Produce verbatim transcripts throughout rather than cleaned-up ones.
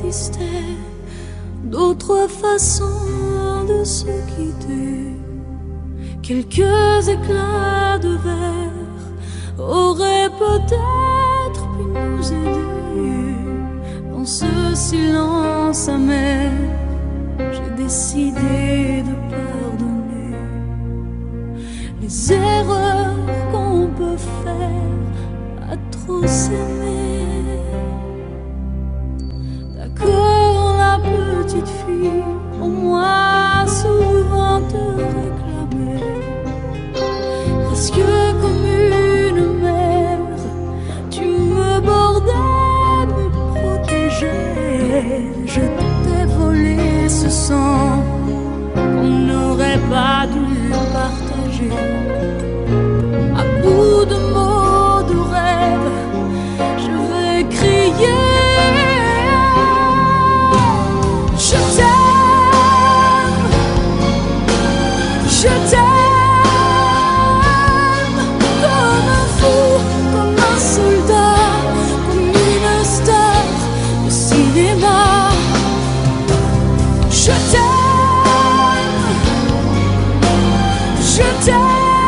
existait d'autres façons de se quitter. Quelques éclats de verre auraient peut-être pu nous aider. Dans ce silence amer, j'ai décidé de pardonner les erreurs qu'on peut faire à trop s'aimer. D'accord, la petite fille, pour moi souvent te réclamait, presque comme une mère, tu me bordais, me protégeais. Je t'ai volé ce sang qu'on n'aurait pas dû partager. À bout de mots, de rêves, je vais crier. Je t'aime, je t'aime comme un fou, comme un soldat, comme une star de cinéma. Je t'aime, je t'aime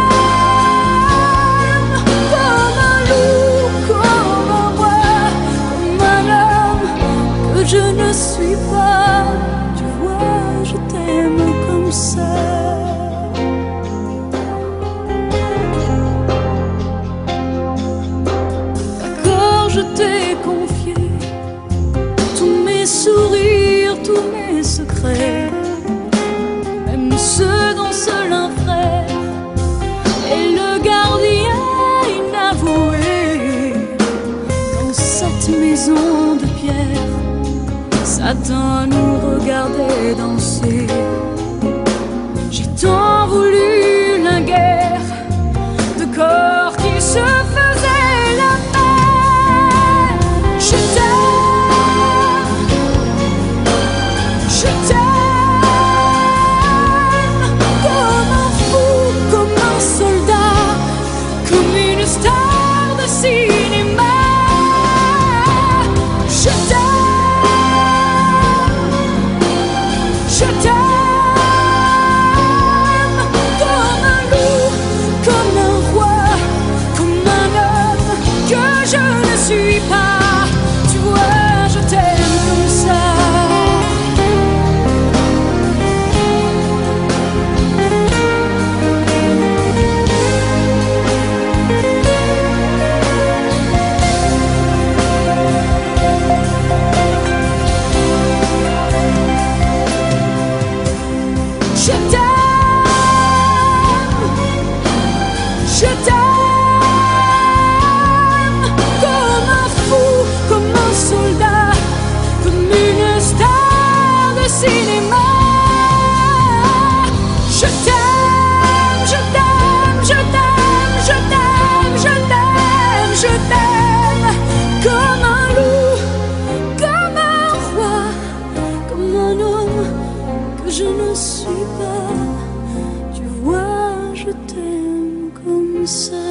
comme un loup, comme un roi, comme un homme que je ne suis pas. Tu vois, je t'aime comme ça. D'accord, je t'ai confié tous mes sourires, tous mes secrets, même ceux dont seul un frère est le gardien inavoué. Dans cette maison de pierre, Satan nous regardait danser. J'ai tant voulu la guerre de corps qui se faisaient la paix. Je t'aime, je t'aime comme un fou, comme un soldat, comme une star de cinéma. Je t'aime, je t'aime comme un loup, comme un roi, comme un homme que je ne suis pas. Tu vois, je t'aime comme ça. Je t'aime, je t'aime comme un fou, comme un soldat, comme une star de cinéma. Je t'aime, je t'aime, je t'aime, je t'aime, je t'aime, je t'aime comme un loup, comme un roi, comme un homme que je ne suis pas. Tu vois, je t'aime comme ça.